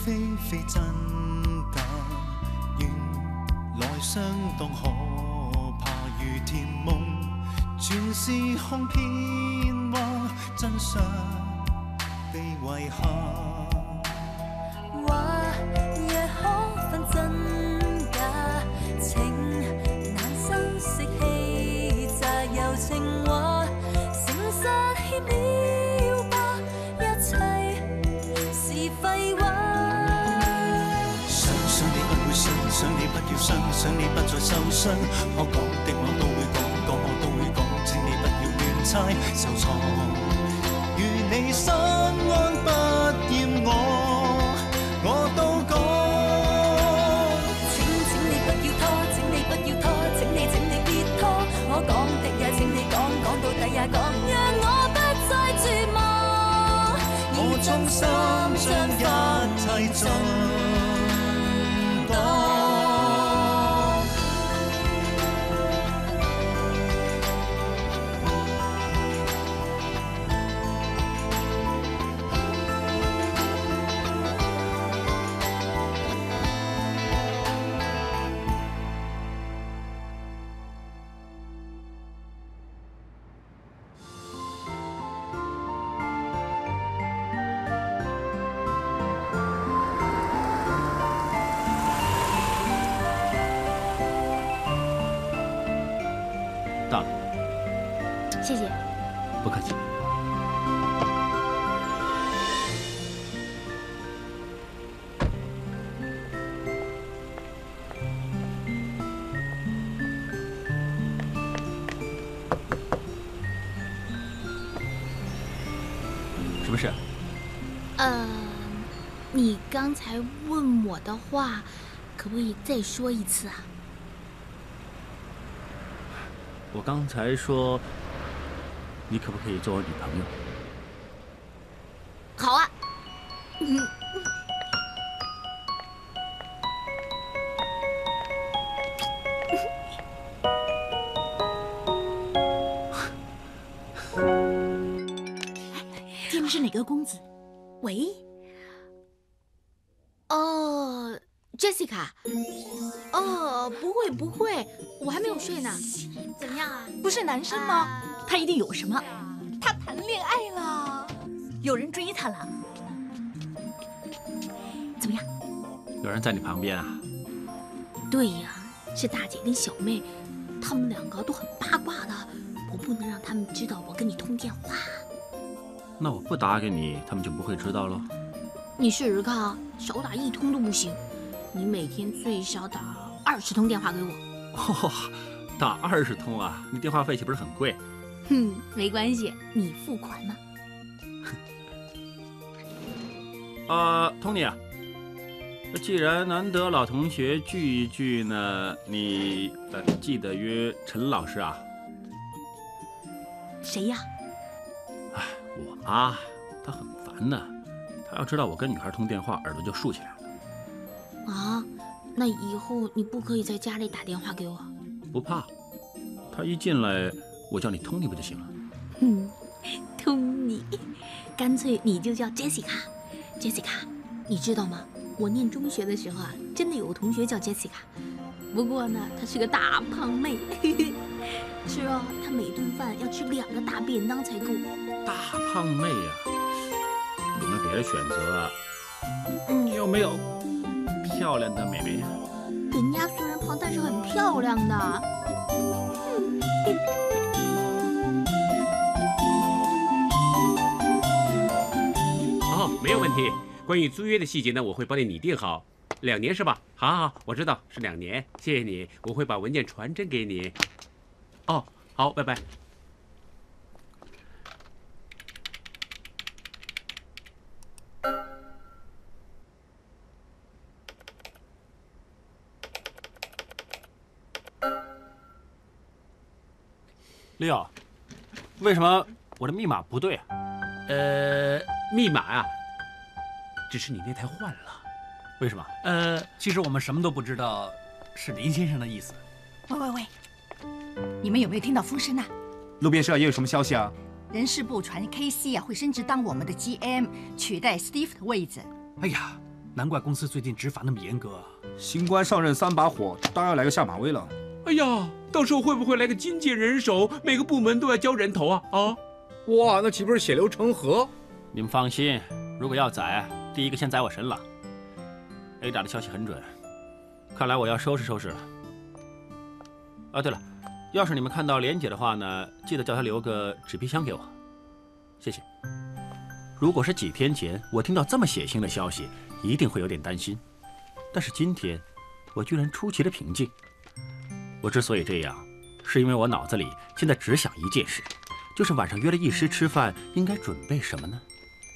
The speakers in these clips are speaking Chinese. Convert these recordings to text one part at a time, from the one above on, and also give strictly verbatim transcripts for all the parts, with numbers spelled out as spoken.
非非真假，原來相當可怕，如甜夢，全是空騙話，真相被遺下。 話若可分真假，情難修飾氣詐，柔情話誠實欠了吧，一切是廢話。想想你不會信，想你不要傷，想你不再受傷，可講的我都會講，講我都會講，請你不要亂猜受錯。如你心安不厭我，我都講。請請你不要拖，請你不要拖，請你請你別拖，我講的也請你講，講到底也講，讓我不再絕望。我衷心將一切盡講。 到了， 谢谢。 不客气。什么事？ 呃，你刚才问我的话，可不可以再说一次啊？ 我刚才说，你可不可以做我女朋友？ 好啊。嗯。 见面是哪个公子？喂。 哦 ，Jessica。哦，不会不会，我还没有睡呢。怎么样啊？ 不是男生吗？他一定有什么。他谈恋爱了，有人追他了。怎么样？ 有人在你旁边啊？ 对呀，是大姐跟小妹，她们两个都很八卦的，我不能让他们知道我跟你通电话。 那我不打给你，他们就不会知道了。 你试试看，少打一通都不行。你每天最少打二十通电话给我。 哦，打二十通啊？你电话费岂不是很贵？ 哼，没关系，你付款嘛。 啊，托尼啊，既然难得老同学聚一聚呢，你呃记得约陈老师啊。 谁呀？ 哎，我妈，她很烦呢。她要知道我跟女孩通电话，耳朵就竖起来了。 啊，那以后你不可以在家里打电话给我。 不怕，她一进来，我叫你托尼不就行了？ 嗯，托尼，干脆你就叫 Jessica。Jessica， 你知道吗？我念中学的时候啊，真的有个同学叫 Jessica， 不过呢，她是个大胖妹。是啊，她每顿饭要吃两个大便当才够。 大胖妹呀、啊，有没有别的选择啊？你有没有漂亮的妹妹呀、啊？ 人家虽然胖，但是很漂亮的。 哦，没有问题。关于租约的细节呢，我会帮你拟定好。两年是吧？好，好，好，我知道是两年。谢谢你，我会把文件传真给你。哦，好，拜拜。 六，为什么我的密码不对啊？ 呃，密码啊，只是你那台换了。 为什么？ 呃，其实我们什么都不知道，是林先生的意思。 喂喂喂，你们有没有听到风声啊？ 路边社也有什么消息啊？ 人事部传 K C 啊会升职当我们的 G M， 取代 Steve 的位置。 哎呀， 难怪公司最近执法那么严格啊。 新官上任三把火，当然要来个下马威了。 哎呀，到时候会不会来个精简人手，每个部门都要交人头啊？啊！ 哇，那岂不是血流成河？ 你们放心，如果要宰，第一个先宰我神了。A 大的消息很准，看来我要收拾收拾了。啊，对了，要是你们看到莲姐的话呢，记得叫她留个纸皮箱给我，谢谢。如果是几天前我听到这么血腥的消息，一定会有点担心。但是今天，我居然出奇的平静。我之所以这样，是因为我脑子里现在只想一件事，就是晚上约了医师吃饭，应该准备什么呢？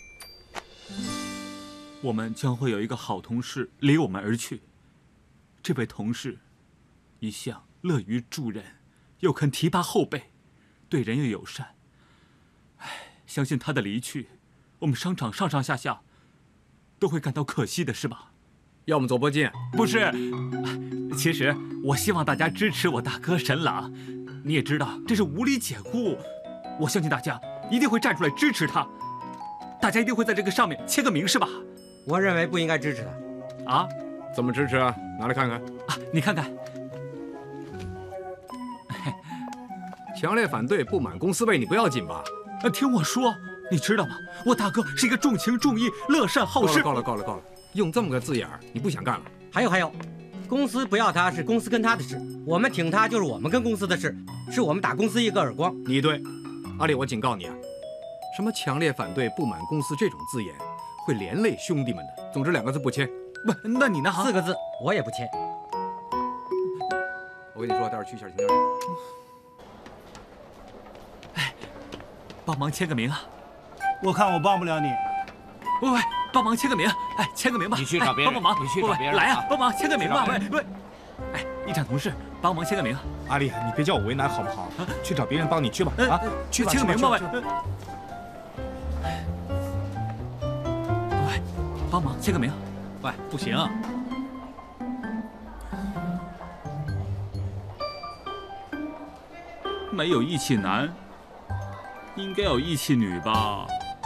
我们将会有一个好同事离我们而去。这位同事，一向乐于助人，又肯提拔后辈，对人又友善。唉，相信他的离去，我们商场上上下下都会感到可惜的，是吧？ 要么走波进， 不是。其实我希望大家支持我大哥沈朗，你也知道这是无理解雇，我相信大家一定会站出来支持他，大家一定会在这个上面签个名，是吧？ 我认为不应该支持他。 啊？ 怎么支持啊？拿来看看。 啊，你看看。 强烈反对，不满公司为你不要紧吧？ 呃，听我说，你知道吗？我大哥是一个重情重义、乐善好施。 够了，够了，够了，够了！用这么个字眼儿，你不想干了？ 还有还有，公司不要他是公司跟他的事，我们挺他就是我们跟公司的事，是我们打公司一个耳光。 你对，阿丽，我警告你啊，什么强烈反对、不满公司这种字眼，会连累兄弟们的。总之两个字不签。 不，那你呢？ 四个字我也不签。 我跟你说，待会儿去一下停车场。 哎，帮忙签个名啊！ 我看我帮不了你。 喂喂，帮忙签个名！哎，签个名吧！ 你去找别人， 帮帮忙！ 你去找别人， 来啊，帮忙签个名吧！喂喂，哎，一场同事，帮忙签个名。 阿丽，你别叫我为难好不好？去找别人帮你去吧。啊，去签个名吧！喂，喂，帮忙签个名。 喂，不行。 没有义气男，应该有义气女吧？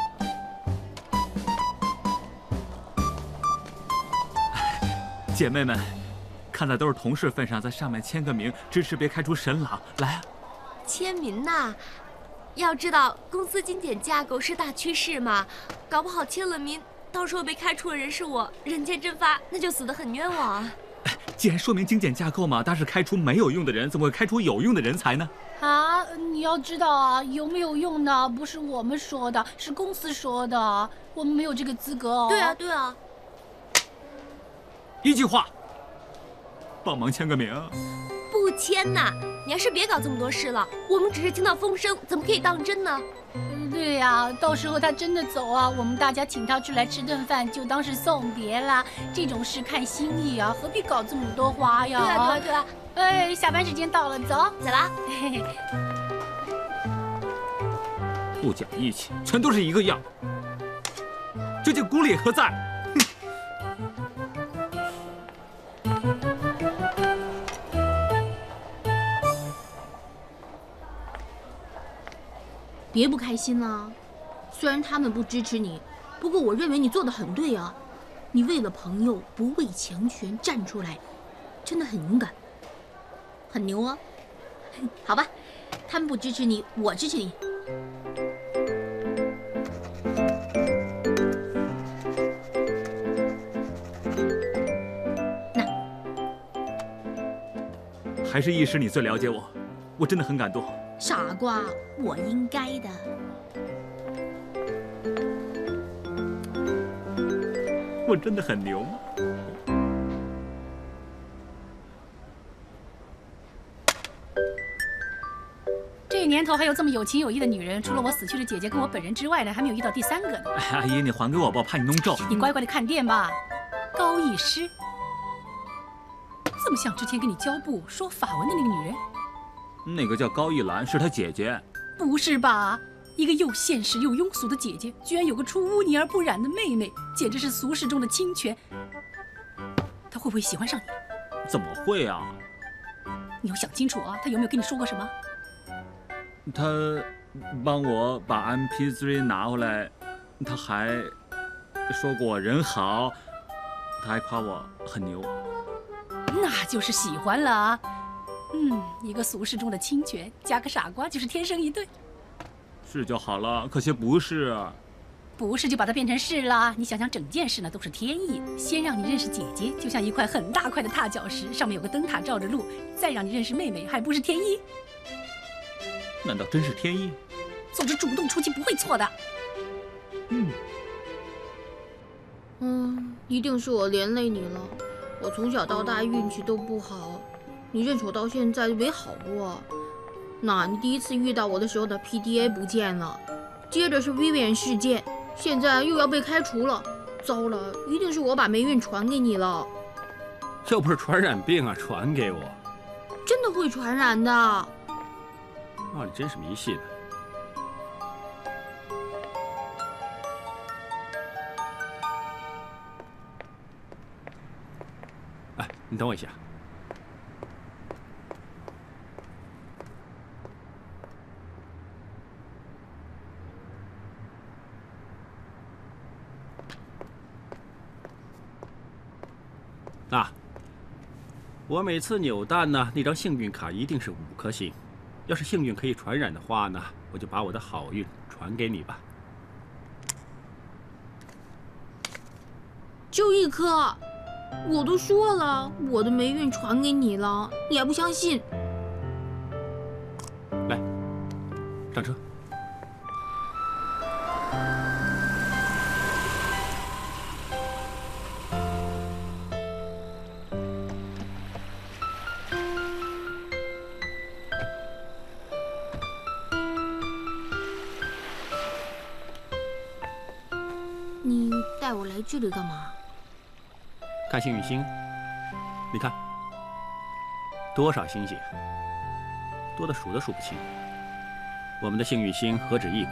姐妹们，看在都是同事份上，在上面签个名，支持别开除沈朗。来啊！ 签名呐！要知道，公司精简架构是大趋势嘛，搞不好签了名，到时候被开除的人是我，人间蒸发，那就死得很冤枉啊！ 既然说明精简架构嘛，但是开除没有用的人，怎么会开除有用的人才呢？ 啊，你要知道啊，有没有用的不是我们说的，是公司说的，我们没有这个资格哦。 对啊，对啊。 一句话，帮忙签个名。 不签呐！你还是别搞这么多事了。我们只是听到风声，怎么可以当真呢？ 嗯，对呀、啊，到时候他真的走啊，我们大家请他出来吃顿饭，就当是送别啦。这种事看心意啊，何必搞这么多花呀？ 对啊，对啊，对啊。 哎，下班时间到了，走， 走啦。 嘿嘿。 不讲义气，全都是一个样。究竟公理何在？ 别不开心啊！虽然他们不支持你，不过我认为你做得很对啊。你为了朋友不畏强权站出来，真的很勇敢，很牛啊！好吧，他们不支持你，我支持你。那还是义师你最了解我，我真的很感动。 傻瓜，我应该的。 我真的很牛吗？ 这年头还有这么有情有义的女人，除了我死去的姐姐跟我本人之外呢，还没有遇到第三个呢。 哎，阿姨，你还给我吧，怕你弄皱。 你乖乖的看店吧。高义师，这么像之前跟你交步说法文的那个女人。 那个叫高一兰，是她姐姐。 不是吧？一个又现实又庸俗的姐姐，居然有个出污泥而不染的妹妹，简直是俗世中的清泉。她会不会喜欢上你？ 怎么会啊？ 你要想清楚啊！她有没有跟你说过什么？ 她帮我把 M P 三 拿回来，她还说过我人好， 他还夸我很牛。 那就是喜欢了啊。嗯，一个俗世中的清泉加个傻瓜就是天生一对。 是就好了，可惜不是。 不是就把它变成是啦。你想想，整件事呢都是天意，先让你认识姐姐，就像一块很大块的踏脚石，上面有个灯塔照着路，再让你认识妹妹，还不是天意？ 难道真是天意？ 总之，主动出击不会错的。 嗯。 嗯，一定是我连累你了。我从小到大运气都不好，你认识我到现在就没好过。那你第一次遇到我的时候的 P D A 不见了，接着是 Vivian 事件，现在又要被开除了。糟了，一定是我把霉运传给你了。 又不是传染病啊，传给我。 真的会传染的。 啊，你真是迷信。哎，你等我一下。啊，我每次扭蛋呢，那张幸运卡一定是五颗星。要是幸运可以传染的话呢，我就把我的好运传给你吧。 就一颗，我都说了，我的霉运传给你了，你还不相信？ 来，上车。 你带我来这里干嘛？ 看幸运星，你看，多少星星，多的数都数不清。我们的幸运星何止一颗？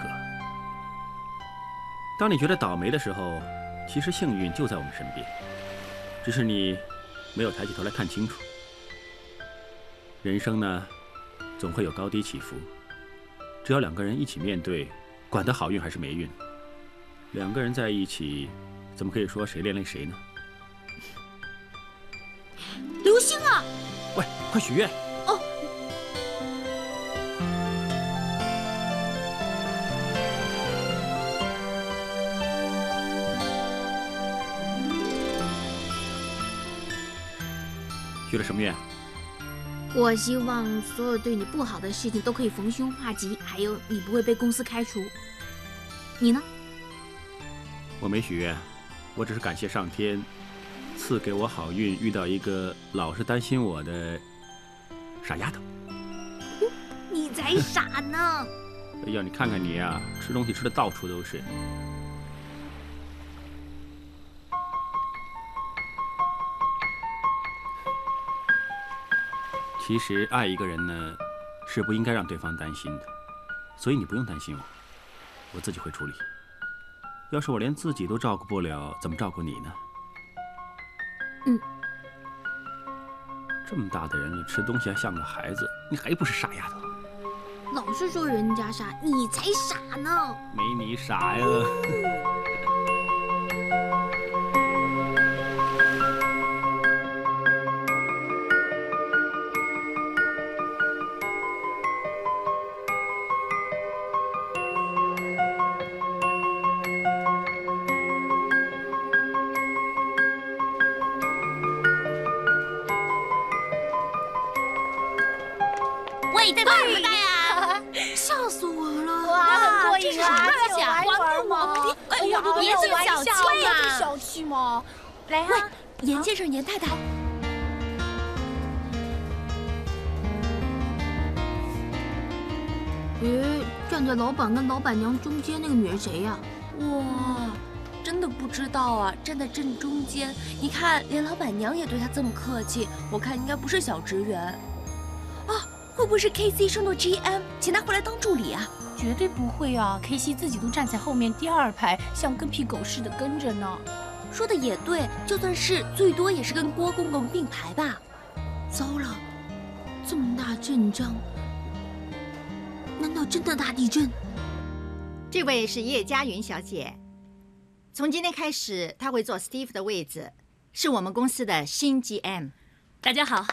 当你觉得倒霉的时候，其实幸运就在我们身边，只是你没有抬起头来看清楚。人生呢，总会有高低起伏，只要两个人一起面对，管他好运还是霉运。两个人在一起，怎么可以说谁连累谁呢？ 流星啊！ 喂，快许愿！ 哦。 许了什么愿？ 我希望所有对你不好的事情都可以逢凶化吉，还有你不会被公司开除。你呢？ 我没许愿，我只是感谢上天赐给我好运，遇到一个老是担心我的傻丫头。 你才傻呢！ 哎呀，你看看你呀，吃东西吃的到处都是。其实爱一个人呢，是不应该让对方担心的，所以你不用担心我，我自己会处理。要是我连自己都照顾不了，怎么照顾你呢？ 嗯。 这么大的人了，吃东西还像个孩子，你还不是傻丫头？ 老是说人家傻，你才傻呢！ 没你傻呀。 喂，带什么带啊？ 笑死我了！ 哇，很过瘾啊！ 这是玩玩吗？ 哎呀， 别这么小气嘛！ 小气嘛！来啊， 严先生、严太太。 诶，站在老板跟老板娘中间那个女人谁呀？ 哇，真的不知道啊！站在正中间，你看，连老板娘也对她这么客气，我看应该不是小职员。啊，会不会是 K C 升到 G M， 请他回来当助理啊？ 绝对不会啊 ！K C 自己都站在后面第二排，像跟屁狗似的跟着呢。 说的也对，就算是最多也是跟郭公公并排吧。 糟了，这么大阵仗，难道真的大地震？ 这位是叶佳云小姐，从今天开始，她会坐 Steve 的位子， 是我们公司的新 G M。 大家好。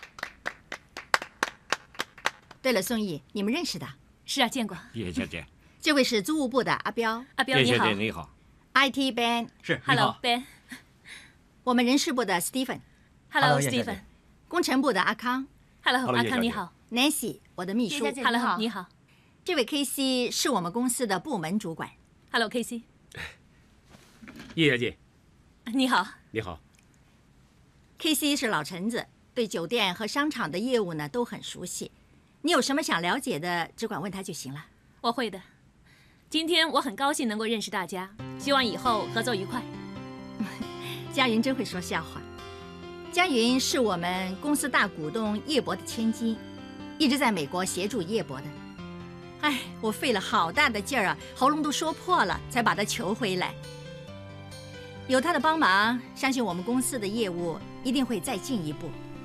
对了，宋毅，你们认识的？ 是啊，见过。 叶小姐， 这位是租务部的阿彪。 阿彪你好。 叶小姐你好。 I T Ben 是。 Hello Ben。 我们人事部的 Stephen。 Hello Stephen。 工程部的阿康。 Hello 阿康你好。 Nancy 我的秘书。 Hello 你好。 这位 K C 是我们公司的部门主管。 Hello K C。 叶小姐你好。 你好。 K C 是老臣子，对酒店和商场的业务呢都很熟悉。你有什么想了解的，只管问他就行了。 我会的。今天我很高兴能够认识大家，希望以后合作愉快。 佳云真会说笑话。佳云是我们公司大股东叶伯的千金，一直在美国协助叶伯的。哎，我费了好大的劲儿啊，喉咙都说破了，才把他求回来。有他的帮忙，相信我们公司的业务一定会再进一步。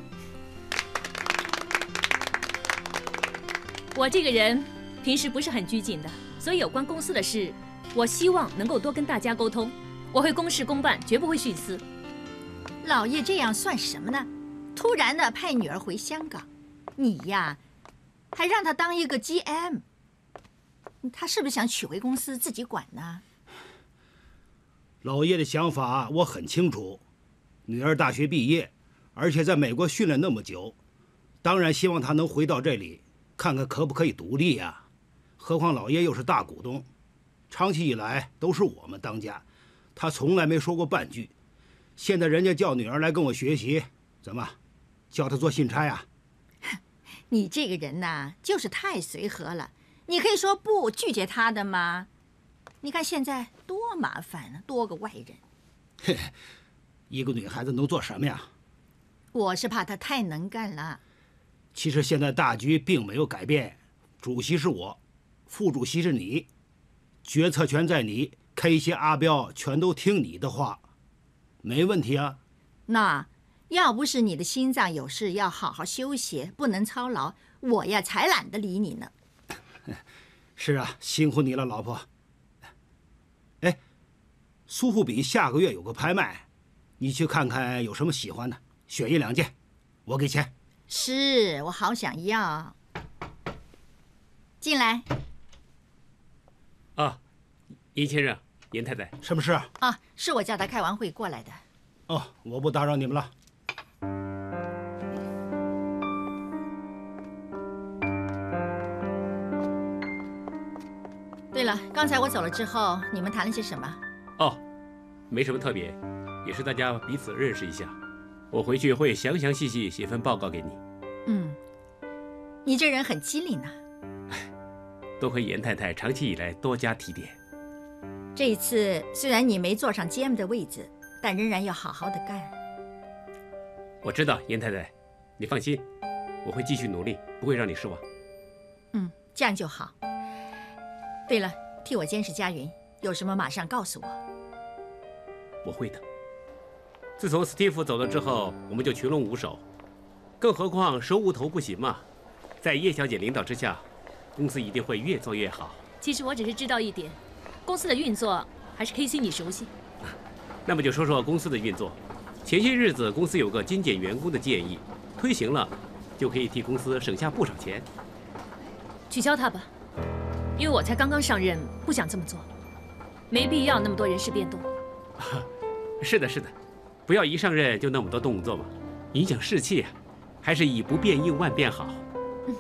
我这个人平时不是很拘谨的，所以有关公司的事，我希望能够多跟大家沟通。我会公事公办，绝不会徇私。 老叶这样算什么呢？突然的派女儿回香港，你呀，还让他当一个 G M， 他是不是想取回公司自己管呢？ 老叶的想法我很清楚，女儿大学毕业，而且在美国训练那么久，当然希望她能回到这里。 看看可不可以独立呀？何况老爷又是大股东，长期以来都是我们当家，他从来没说过半句。现在人家叫女儿来跟我学习，怎么，叫她做信差呀？ 你这个人呐，就是太随和了。你可以说不，拒绝他的吗？你看现在多麻烦啊，多个外人。 嘿，一个女孩子能做什么呀？ 我是怕她太能干了。 其实现在大局并没有改变，主席是我，副主席是你，决策权在你。K C阿彪全都听你的话，没问题啊。 那要不是你的心脏有事，要好好休息，不能操劳，我呀才懒得理你呢。 是啊，辛苦你了，老婆。哎，苏富比下个月有个拍卖，你去看看有什么喜欢的，选一两件，我给钱。 是我好想要。进来。 啊，严先生、严太太， 什么事啊？ 啊，是我叫他开完会过来的。 哦，我不打扰你们了。 对了，刚才我走了之后，你们谈了些什么？ 哦，没什么特别，也是大家彼此认识一下。 我回去会详详细细写份报告给你。 嗯，你这人很机灵呢。 多亏严太太长期以来多加提点。 这一次虽然你没坐上 G M 的位子，但仍然要好好的干。 我知道，严太太，你放心，我会继续努力，不会让你失望。 嗯，这样就好。对了，替我监视佳云，有什么马上告诉我。 我会的。 自从史蒂夫走了之后，我们就群龙无首，更何况手无头不行嘛。在叶小姐领导之下，公司一定会越做越好。 其实我只是知道一点，公司的运作还是 K C 你熟悉。 那么就说说公司的运作。前些日子公司有个精简员工的建议，推行了，就可以替公司省下不少钱。 取消它吧，因为我才刚刚上任，不想这么做，没必要那么多人事变动。 是的，是的。 不要一上任就那么多动作嘛，影响士气啊，还是以不变应万变好。 嗯。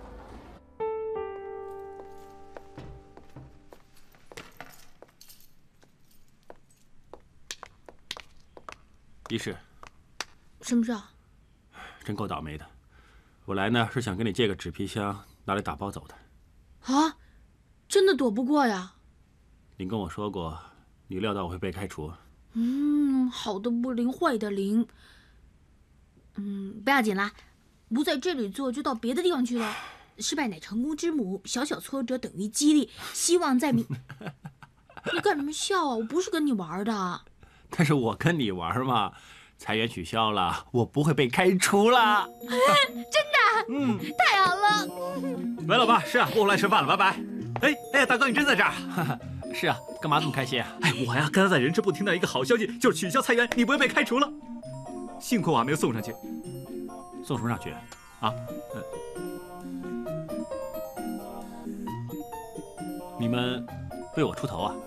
一世， 什么事啊？ 真够倒霉的。我来呢是想跟你借个纸皮箱，拿来打包走的。 啊，真的躲不过呀？ 您跟我说过，你料到我会被开除。 嗯，好的不灵，坏的灵。嗯，不要紧啦，不在这里做就到别的地方去了。失败乃成功之母，小小挫折等于激励，希望在明。你干什么笑啊？我不是跟你玩的。 但是我跟你玩嘛，裁员取消了，我不会被开除了。 真的？嗯，太好了。 喂，老爸，是啊，不来吃饭了，拜拜。哎哎，大哥，你真在这儿？ 是啊，干嘛这么开心啊？ 哎，我呀，刚才在人事部听到一个好消息，就是取消裁员，你不会被开除了。幸亏我还没有送上去。 送什么上去？啊？呃，你们为我出头啊？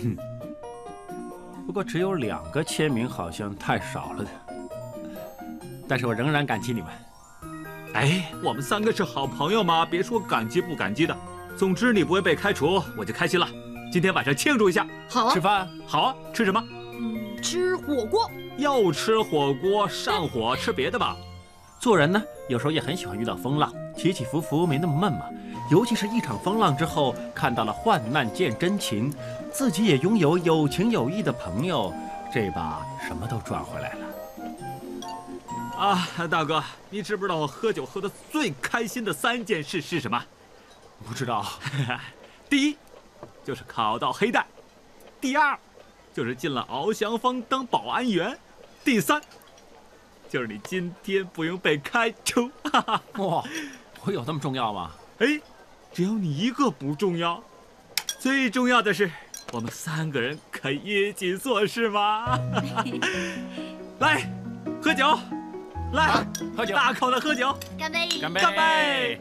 不过只有两个签名，好像太少了的。但是我仍然感激你们。 哎，我们三个是好朋友嘛，别说感激不感激的。总之你不会被开除，我就开心了。今天晚上庆祝一下。 好啊， 吃饭。 好啊，吃什么？ 嗯，吃火锅。 又吃火锅，上火，吃别的吧。 做人呢，有时候也很喜欢遇到风浪，起起伏伏没那么闷嘛。尤其是一场风浪之后，看到了患难见真情，自己也拥有有情有义的朋友，这把什么都赚回来了。 啊，大哥，你知不知道我喝酒喝的最开心的三件事是什么？ 不知道。 第一，就是考到黑带；第二，就是进了翱翔坊当保安员；第三，就是你今天不用被开除。 哇，我有那么重要吗？ 哎，只有你一个不重要，最重要的是我们三个人可以一起做事吗？来，喝酒。来， 喝酒， 大口的喝酒， 干杯！ 干杯！ 干杯！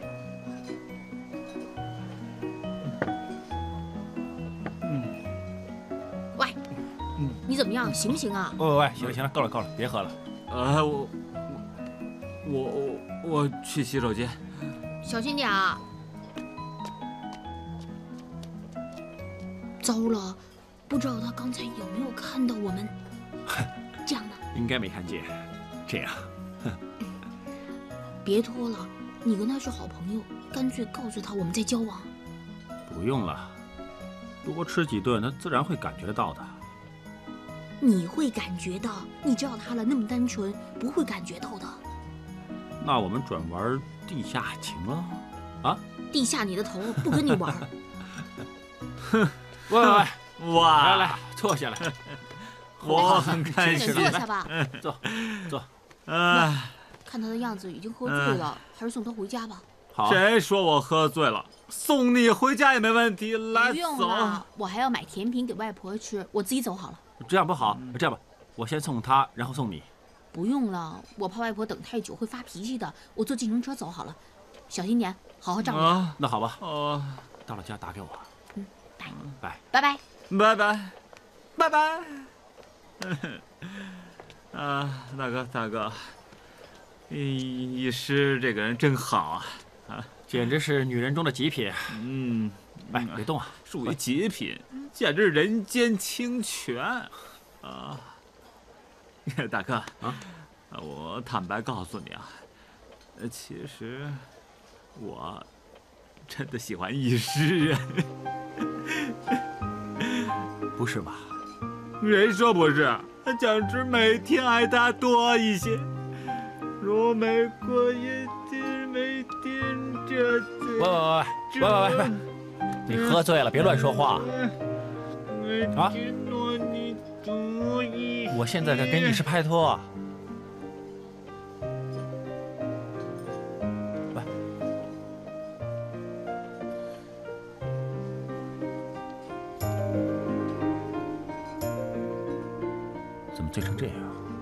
嗯，喂，嗯，你怎么样？行不行啊？ 喂喂喂，行了行了，够了够了，别喝了。 呃，我我我我去洗手间， 小心点啊！糟了，不知道他刚才有没有看到我们这样呢？ 应该没看见，这样。 别拖了，你跟他是好朋友，干脆告诉他我们在交往。 不用了，多吃几顿，他自然会感觉得到的。 你会感觉到，你知道他了，那么单纯，不会感觉到的。 那我们转玩地下情了，啊？ 地下你的头，不跟你玩。 哼，喂喂喂， 哇， 来来，坐下来。 我很开心。 坐下吧。 坐，坐。 啊。 看他的样子已经喝醉了，还是送他回家吧。 好。 谁说我喝醉了？送你回家也没问题。来， 不用了，我还要买甜品给外婆吃，我自己走好了。 这样不好，这样吧，我先送她，然后送你。 不用了，我怕外婆等太久会发脾气的，我坐计程车走好了。小心点，好好照顾她。 啊，那好吧。 哦， 到了家打给我。 嗯，拜拜拜拜拜拜拜拜。啊，大哥大哥。医师这个人真好啊，啊， 简直是女人中的极品。 嗯， 哎，别动啊， 属于极品，简直人间清泉啊！大哥啊，我坦白告诉你啊，其实我真的喜欢医师啊。 不是吧？ 谁说不是？简直每天爱他多一些。若每过一天，每天这次。 喂喂喂喂喂喂，你喝醉了，别乱说话。啊！我现在在跟医师拍拖。喂，怎么醉成这样？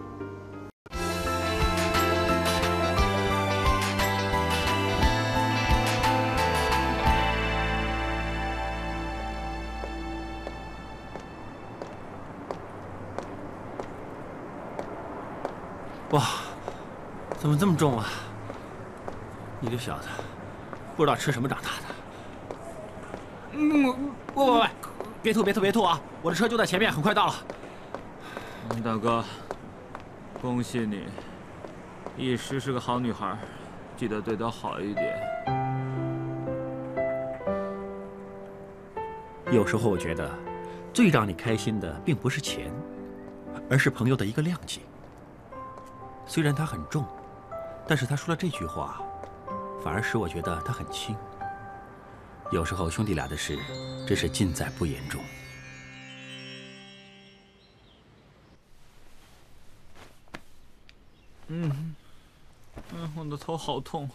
哇，怎么这么重啊！你这小子，不知道吃什么长大的。嗯，喂喂喂，别吐别吐别吐啊！我的车就在前面，很快到了。 大哥，恭喜你，医师是个好女孩，记得对她好一点。 有时候我觉得，最让你开心的并不是钱，而是朋友的一个谅解。虽然他很重，但是他说了这句话，反而使我觉得他很轻。有时候兄弟俩的事，真是尽在不言中。 嗯，嗯，我的头好痛，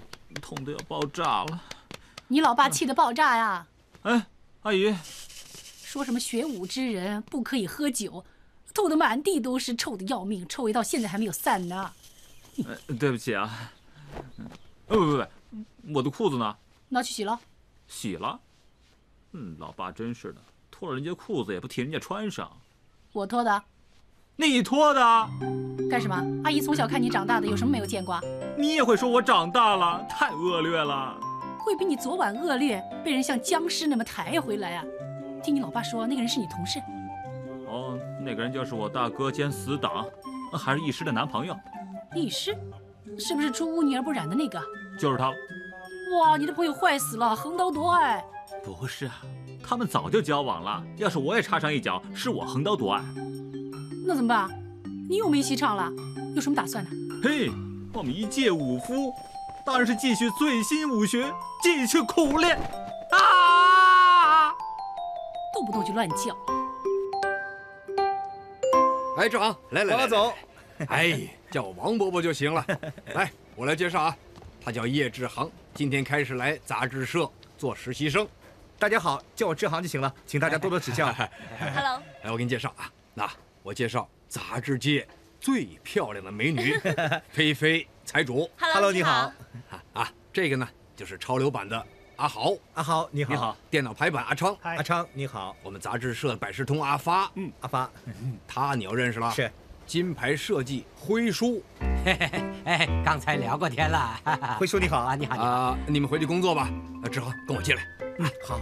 痛得要爆炸了。 你老爸气得爆炸呀！ 哎，阿姨， 说什么学武之人不可以喝酒，吐得满地都是，臭得要命，臭味到现在还没有散呢。 呃，对不起啊。呃，不不不，我的裤子呢？ 拿去洗了。 洗了？嗯，老爸真是的，脱了人家裤子也不替人家穿上。 我脱的。 你脱的？ 干什么？阿姨从小看你长大的，有什么没有见过？ 你也会说我长大了，太恶劣了。 会比你昨晚恶劣，被人像僵尸那么抬回来啊！听你老爸说，那个人是你同事。 哦，那个人就是我大哥兼死党，还是医师的男朋友。 医师？是不是出污泥而不染的那个？ 就是他。 哇，你的朋友坏死了，横刀夺爱。 不是啊，他们早就交往了。要是我也插上一脚，是我横刀夺爱。 那怎么办？你又没戏唱了，有什么打算呢？ 嘿，我们一介武夫，当然是继续最新武学，继续苦练。啊！ 动不动就乱叫。 哎，志航，来来来， 王老总， 哎，叫我王伯伯就行了。来，我来介绍啊，他叫叶志航，今天开始来杂志社做实习生。 大家好，叫我志航就行了，请大家多多指教。 Hello， 来，我给你介绍啊，那我介绍杂志界最漂亮的美女菲菲财主。 Hello， 你好。 啊，这个呢就是潮流版的阿豪。 阿豪你好。 你好。 电脑排版阿昌。 阿昌你好。 我们杂志社百事通阿发。 嗯，阿发。 他你要认识了。 是。 金牌设计辉叔。 嘿嘿嘿，哎，刚才聊过天了。 辉叔你好啊，你好。 啊，你们回去工作吧。啊，志航跟我进来。 嗯，好。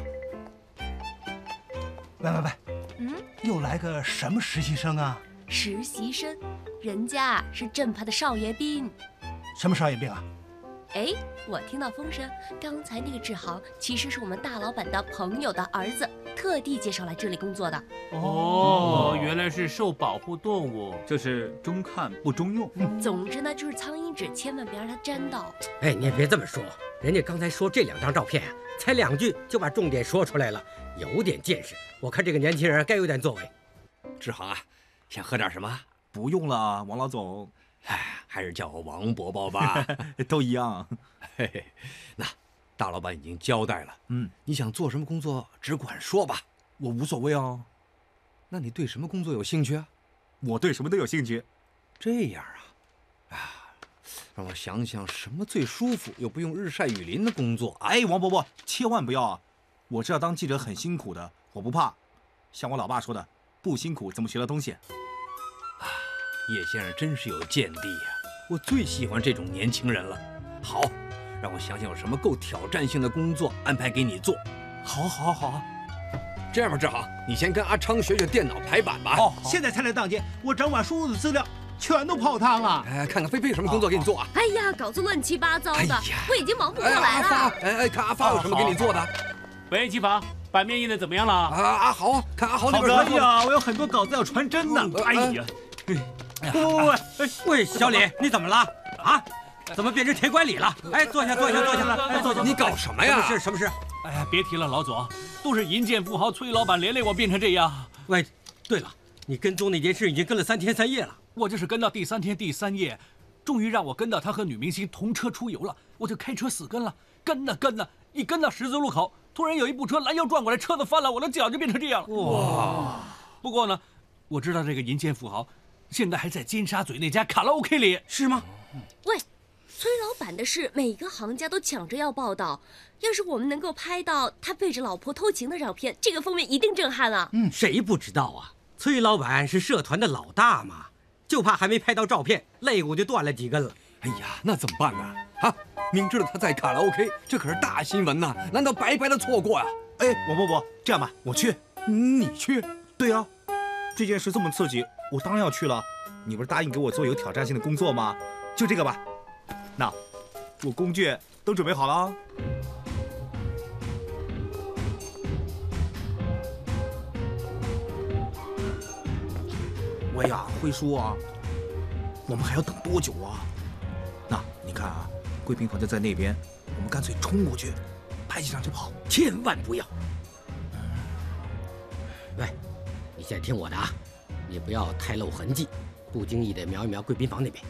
喂喂喂， 嗯， 又来个什么实习生啊？ 实习生，人家是正派的少爷兵。 什么少爷兵啊？ 哎，我听到风声，刚才那个志航其实是我们大老板的朋友的儿子，特地介绍来这里工作的。 哦，原来是受保护动物， 就是中看不中用。 嗯、总之呢，就是苍蝇纸，千万别让它沾到。 哎，你也别这么说，人家刚才说这两张照片啊，才两句就把重点说出来了，有点见识。我看这个年轻人该有点作为。 志航啊，想喝点什么？ 不用了，王老总。 哎，还是叫我王伯伯吧， 都一样。 嘿嘿，那大老板已经交代了， 嗯， 你想做什么工作，只管说吧， 我无所谓哦。 那你对什么工作有兴趣啊？ 我对什么都有兴趣。 这样啊，啊，让我想想，什么最舒服又不用日晒雨淋的工作啊？ 哎，王伯伯，千万不要啊！我知道当记者很辛苦的，我不怕。像我老爸说的，不辛苦怎么学到东西？ 啊，叶先生真是有见地呀！我最喜欢这种年轻人了。好，让我想想有什么够挑战性的工作安排给你做。 好，好，好啊！ 这样吧，志航，你先跟阿昌学学电脑排版吧。 哦，现在才来当街，我整晚输入的资料全都泡汤了。 哎，看看菲菲有什么工作给你做啊？ 哎呀，搞得乱七八糟的，哎、我已经忙不过来了。 哎，阿发，哎哎，看阿发有什么给你做的？ 喂，机房，版面印的怎么样了？ 啊，阿豪啊，看阿豪那边。 好的呀，我有很多稿子要传真呢。哎呀， 喂喂喂，小李，你怎么了？啊？怎么变成铁拐李了？哎，坐下，坐下，坐下， 哎，坐下。你搞什么呀？ 什么事？什么事？ 哎呀，别提了，老总，都是银建富豪崔老板连累我变成这样。 喂，对了，你跟踪那件事已经跟了三天三夜了。 我这是跟到第三天第三夜，终于让我跟到他和女明星同车出游了，我就开车死跟了，跟呢跟呢，一跟到十字路口，突然有一部车拦腰撞过来，车子翻了，我的脚就变成这样了。哇！不过呢，我知道这个银建富豪现在还在尖沙咀那家卡拉 OK 里， 是吗？ 喂。崔老板的事，每个行家都抢着要报道。要是我们能够拍到他背着老婆偷情的照片，这个封面一定震撼了。 嗯，谁不知道啊？崔老板是社团的老大嘛，就怕还没拍到照片，肋骨就断了几根了。 哎呀，那怎么办呢？啊，明知道他在卡拉 OK， 这可是大新闻呐，难道白白的错过呀？ 哎，王伯伯，这样吧，我去。 你去？ 对呀、啊，这件事这么刺激，我当然要去了。你不是答应给我做有挑战性的工作吗？就这个吧。那，我工具都准备好了啊。喂呀，辉叔啊，我们还要等多久啊？那你看啊，贵宾房就在那边，我们干脆冲过去，拍几张就跑， 千万不要。喂，你现在听我的啊，你不要太露痕迹，不经意的瞄一瞄贵宾房那边。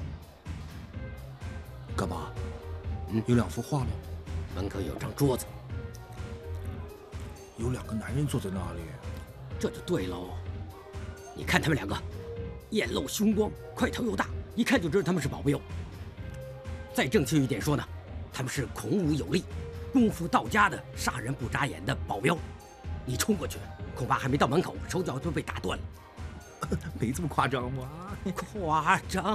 干嘛？ 嗯， 有两幅画吗？ 门口有张桌子， 有两个男人坐在那里。 这就对喽。你看他们两个，眼露凶光，块头又大，一看就知道他们是保镖。再正确一点说呢，他们是孔武有力、功夫到家的杀人不眨眼的保镖。你冲过去，恐怕还没到门口，手脚就被打断了。 没这么夸张吧？ 夸张。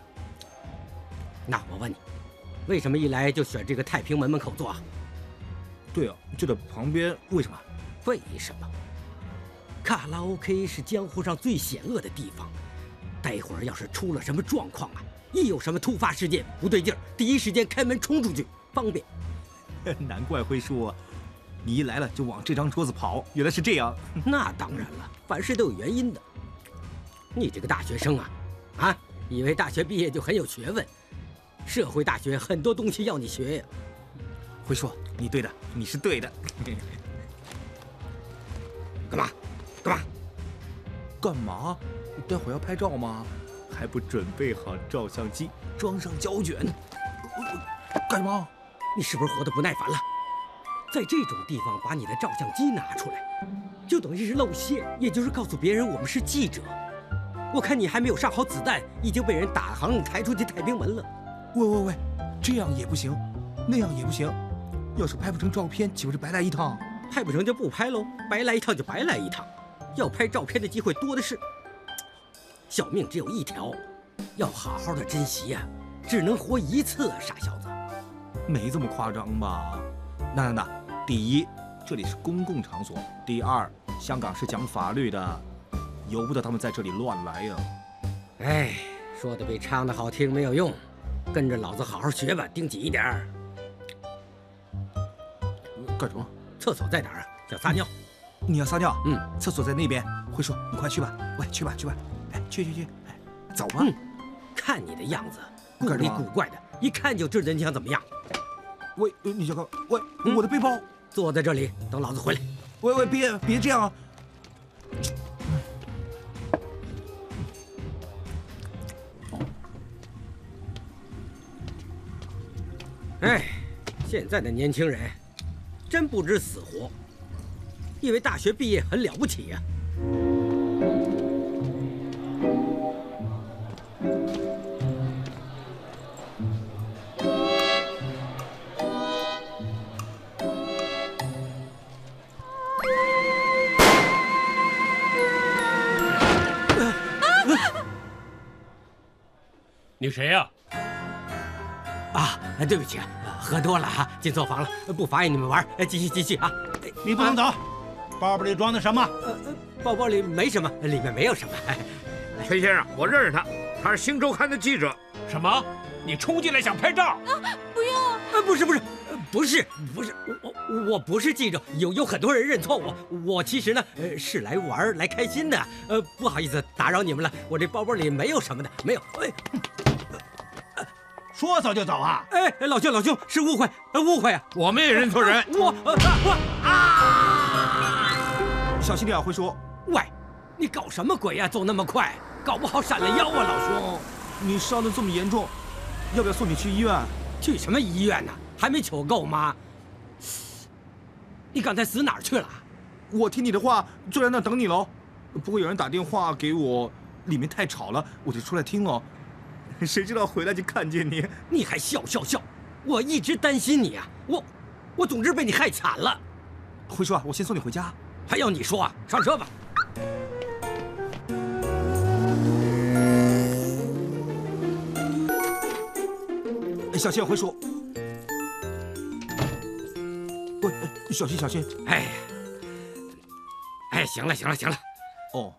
那我问你，为什么一来就选这个太平门门口坐啊？ 对啊，就在旁边，为什么？ 为什么？卡拉 OK 是江湖上最险恶的地方，待会儿要是出了什么状况啊，一有什么突发事件不对劲儿，第一时间开门冲出去，方便。 难怪会说，你一来了就往这张桌子跑，原来是这样。 那当然了，凡事都有原因的。你这个大学生啊，啊，以为大学毕业就很有学问？社会大学很多东西要你学呀。 会说，你对的，你是对的。 干嘛？干嘛？ 干嘛？待会儿要拍照吗？还不准备好照相机，装上胶卷？干嘛？ 你是不是活得不耐烦了？在这种地方把你的照相机拿出来，就等于是露馅，也就是告诉别人我们是记者。我看你还没有上好子弹，已经被人打横抬出去太平门了。 喂喂喂，这样也不行，那样也不行。要是拍不成照片，岂不是白来一趟？ 拍不成就不拍喽，白来一趟就白来一趟。要拍照片的机会多的是，小命只有一条，要好好的珍惜呀、啊，只能活一次啊，傻小子。 没这么夸张吧？那那那，第一，这里是公共场所；第二，香港是讲法律的，由不得他们在这里乱来呀、啊。 哎，说的比唱的好听没有用，跟着老子好好学吧，盯紧一点儿。 干什么？ 厕所在哪儿啊？想撒尿。 你要撒尿？ 嗯， 厕所在那边。会说，你快去吧。喂，去吧，去吧。哎，去去去，哎，走吧。 嗯，看你的样子，古里古怪的，一看就知道你想怎么样。 喂，你小哥，喂，嗯、我的背包， 坐在这里等老子回来。 喂喂，别别这样啊！ 哎，现在的年轻人真不知死活，以为大学毕业很了不起呀、啊。 你谁呀、 啊？啊，对不起啊，喝多了哈、啊，进错房了，不妨碍你们玩，继续继续啊！ 你不能走，包包里装的什么？ 呃，包包里没什么，里面没有什么。 陈先生，我认识他，他是《星周刊》的记者。 什么？你冲进来想拍照？ 啊！不要！ 啊，不是不是，不是不是，我我不是记者，有有很多人认错我，我其实呢，呃，是来玩来开心的。呃，不好意思打扰你们了，我这包包里没有什么的，没有。哎。 说走就走啊！ 哎，老兄老兄，是误会，误会啊！ 我们也认错人。 我我啊！ 小心点啊，会说。 喂，你搞什么鬼呀、啊？走那么快，搞不好闪了腰啊，老兄！ 你伤得这么严重，要不要送你去医院？ 去什么医院呢、啊？还没求够吗？你刚才死哪儿去了？ 我听你的话，就在那等你喽。不过有人打电话给我，里面太吵了，我就出来听了。谁知道回来就看见你， 你还笑笑笑！我一直担心你啊，我，我总之被你害惨了。 辉叔啊，我先送你回家。 还要你说啊？上车吧。 哎，小心啊，辉叔！喂，小心小心！ 哎，哎，行了行了行了。 哦。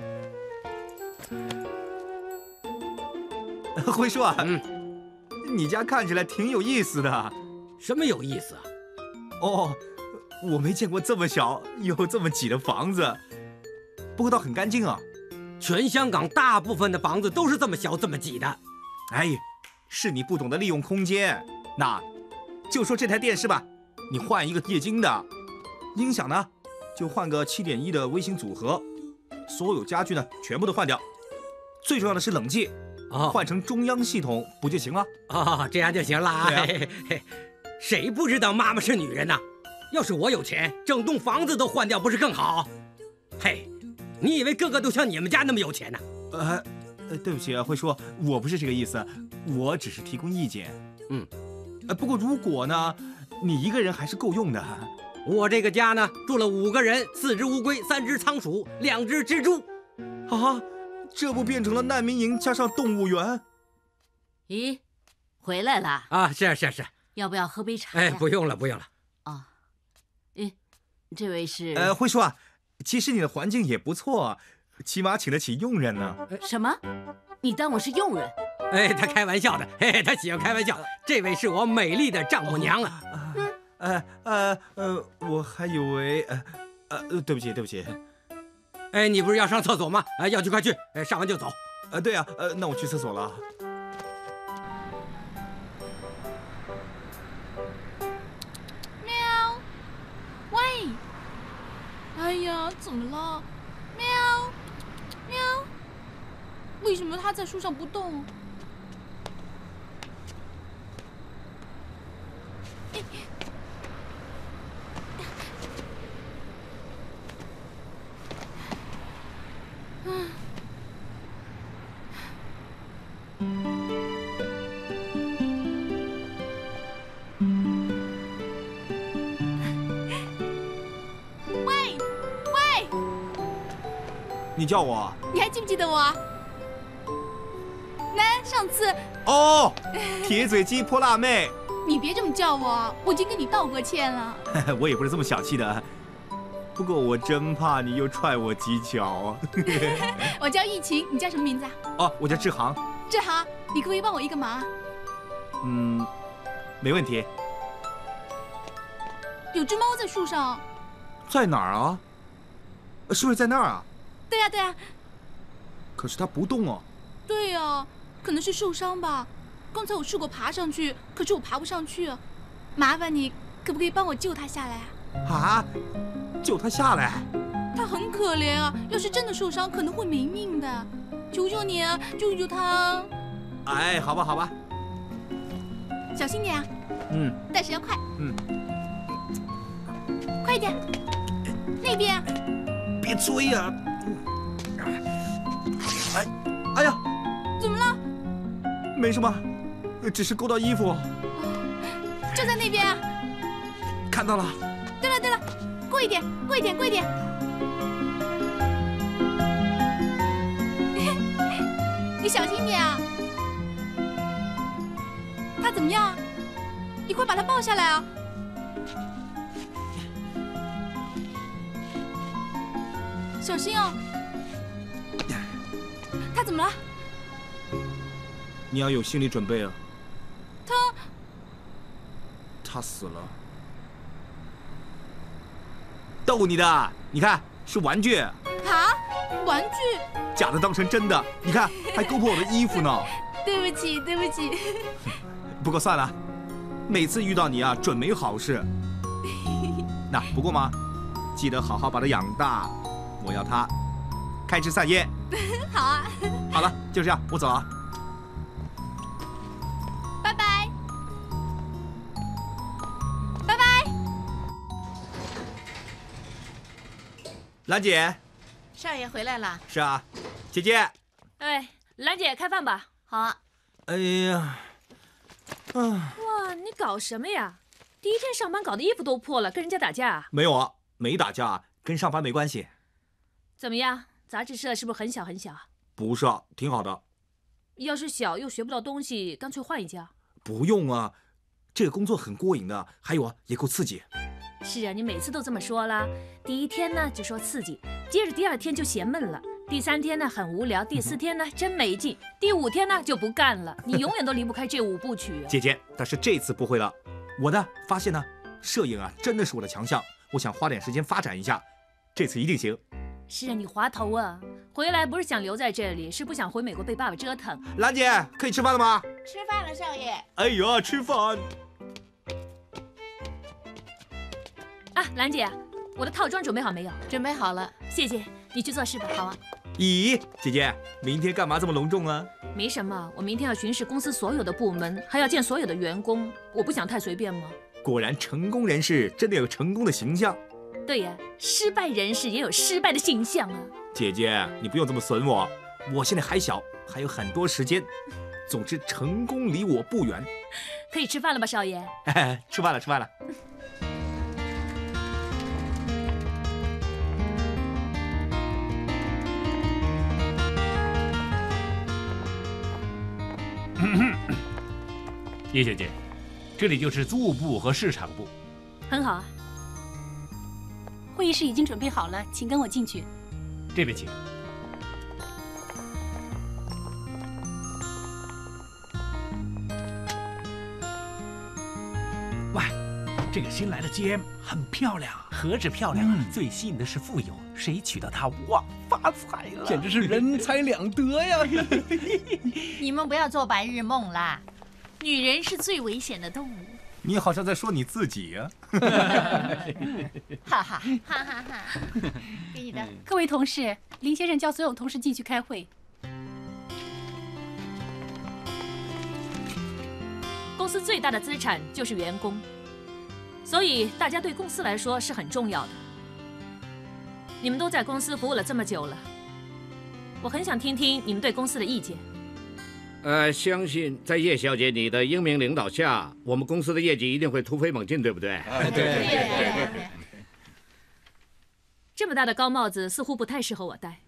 辉叔啊， 嗯， 你家看起来挺有意思的。 什么有意思啊？ 哦，我没见过这么小又这么挤的房子，不过倒很干净啊。 全香港大部分的房子都是这么小这么挤的。 哎，是你不懂得利用空间。那，就说这台电视吧，你换一个液晶的，音响呢，就换个七点一的微型组合，所有家具呢全部都换掉，最重要的是冷气。 哦， 换成中央系统不就行了？ 哦，这样就行了啊！ 对啊嘿嘿，谁不知道妈妈是女人呢？要是我有钱，整栋房子都换掉，不是更好？嘿， 你以为个个都像你们家那么有钱呢？ 呃，呃，对不起啊，辉叔，我不是这个意思，我只是提供意见。 嗯， 呃，不过如果呢，你一个人还是够用的。 我这个家呢，住了五个人，四只乌龟，三只仓鼠，两只蜘蛛。 啊，这不变成了难民营加上动物园？ 咦，回来了啊？是是是。 要不要喝杯茶呀？ 哎，不用了，不用了。 啊，咦，这位是？ 呃，辉叔啊，其实你的环境也不错，起码请得起佣人呢。 什么？你当我是佣人？ 哎，他开玩笑的，嘿嘿，他喜欢开玩笑。这位是我美丽的丈母娘啊。 呃呃呃，我还以为呃呃，对不起对不起。 哎，你不是要上厕所吗？哎，要去快去，哎，上完就走。 呃，对啊，呃，那我去厕所了。 喵，喂，哎呀，怎么了？喵，喵，为什么它在树上不动？喂喂， 你叫我？ 你还记不记得我啊？那上次哦，铁嘴鸡泼辣妹。 你别这么叫我，我已经跟你道过歉了。 我也不是这么小气的，不过我真怕你又踹我几脚。 我叫易晴，你叫什么名字啊？ 哦，我叫志航。 志航，你可不可以帮我一个忙？ 嗯，没问题。 有只猫在树上。 在哪儿啊？是不是在那儿啊？ 对呀对呀。 可是它不动哦。 对呀，可能是受伤吧。刚才我试过爬上去，可是我爬不上去。麻烦你，可不可以帮我救它下来啊？啊，救它下来？ 它很可怜啊，要是真的受伤，可能会没命的。求求你啊，救救它！ 哎，好吧好吧， 小心点啊。 嗯。 但是要快。 嗯。 快一点，那边。 别追呀！哎，哎呀， 怎么了？ 没什么，只是勾到衣服。 就在那边啊！ 看到了。 对了对了，过一点，过一点，过一点。你小心点啊！他怎么样？你快把他抱下来啊！小心哦！他怎么了？ 你要有心理准备啊！ 他， 他死了。逗你的，你看是玩具。 啊？玩具？ 假的当成真的，你看还勾破我的衣服呢。 对不起，对不起。 不过算了，每次遇到你啊，准没好事。那不过嘛，记得好好把它养大。我要它开枝散叶。 好啊。 好了，就这样，我走了。 拜拜。拜拜。 兰姐。 少爷回来了。 是啊，姐姐。 哎，兰姐，开饭吧。好啊。 哎呀，啊。 哇，你搞什么呀？第一天上班搞得衣服都破了，跟人家打架？ 没有啊，没打架，跟上班没关系。 怎么样？杂志社是不是很小很小？ 不是啊，挺好的。 要是小又学不到东西，干脆换一家。 不用啊，这个工作很过瘾的，还有啊，也够刺激。 是啊，你每次都这么说啦。第一天呢就说刺激，接着第二天就嫌闷了，第三天呢很无聊，第四天呢真没劲，第五天呢就不干了。你永远都离不开这五部曲啊。 姐姐，但是这次不会了。我呢发现呢，摄影啊真的是我的强项，我想花点时间发展一下，这次一定行。 是啊，你滑头啊！回来不是想留在这里，是不想回美国被爸爸折腾。 兰姐，可以吃饭了吗？ 吃饭了，少爷。 哎呀，吃饭。 啊，兰姐，我的套装准备好没有？ 准备好了， 谢谢。你去做事吧。 好啊。 咦，姐姐，明天干嘛这么隆重啊？ 没什么，我明天要巡视公司所有的部门，还要见所有的员工，我不想太随便吗？ 果然，成功人士真的有成功的形象。 对呀，失败人士也有失败的形象啊。 姐姐，你不用这么损我，我现在还小，还有很多时间。总之，成功离我不远。 可以吃饭了吧，少爷？ 哎，吃饭了，吃饭了。 叶小姐，这里就是租务部和市场部。 很好啊。 会议室已经准备好了，请跟我进去。 这边请。 喂，这个新来的 G M 很漂亮， 何止漂亮，嗯、最吸引的是富有，谁娶到她，哇，发财了， 简直是人财两得呀！ 你们不要做白日梦啦， 女人是最危险的动物。 你好像在说你自己呀、 啊！哈哈哈哈哈！给你的。 各位同事，林先生叫所有同事进去开会。 公司最大的资产就是员工，所以大家对公司来说是很重要的。你们都在公司服务了这么久了，我很想听听你们对公司的意见。 呃，相信在叶小姐你的英明领导下，我们公司的业绩一定会突飞猛进，对不对？ 哎，对对对对。 这么大的高帽子似乎不太适合我戴。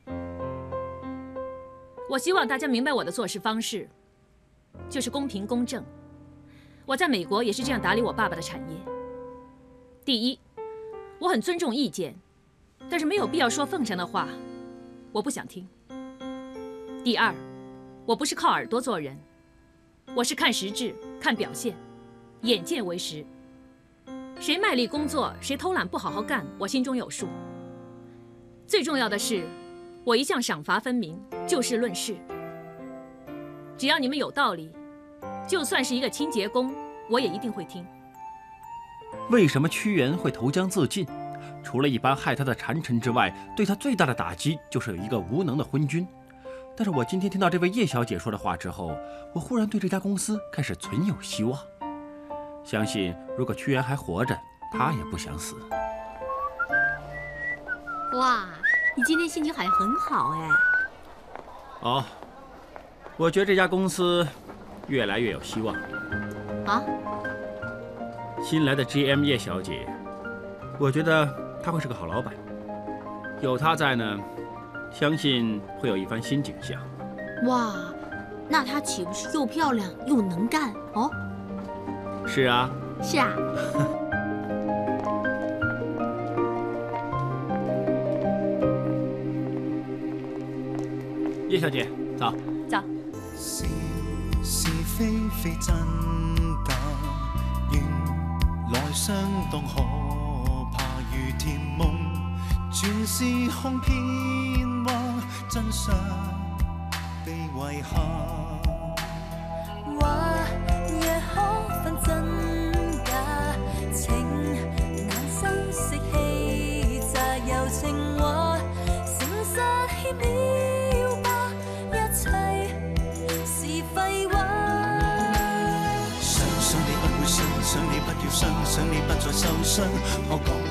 我希望大家明白我的做事方式，就是公平公正。我在美国也是这样打理我爸爸的产业。第一，我很尊重意见，但是没有必要说奉上的话，我不想听。第二，我不是靠耳朵做人，我是看实质、看表现，眼见为实。谁卖力工作，谁偷懒不好好干，我心中有数。最重要的是，我一向赏罚分明，就事论事。只要你们有道理，就算是一个清洁工，我也一定会听。 为什么屈原会投江自尽？除了一般害他的谗臣之外，对他最大的打击就是有一个无能的昏君。但是我今天听到这位叶小姐说的话之后，我忽然对这家公司开始存有希望。相信如果屈原还活着，他也不想死。 哇，你今天心情好像很好哎。 哦，我觉得这家公司越来越有希望。 啊？ 新来的 G M 叶小姐，我觉得她会是个好老板。有她在呢，相信会有一番新景象。 哇，那她岂不是又漂亮又能干哦？ 是啊。 是啊。 叶小姐，走。 走。 是是非非真假，原來相當可怕如甜夢，全是空騙話，真相被遺下。 話若可分真假，情難修飾氣炸柔情話，誠實欠了吧，一切是廢話。 想想你不會信，想你不要傷，想你不再受傷，可講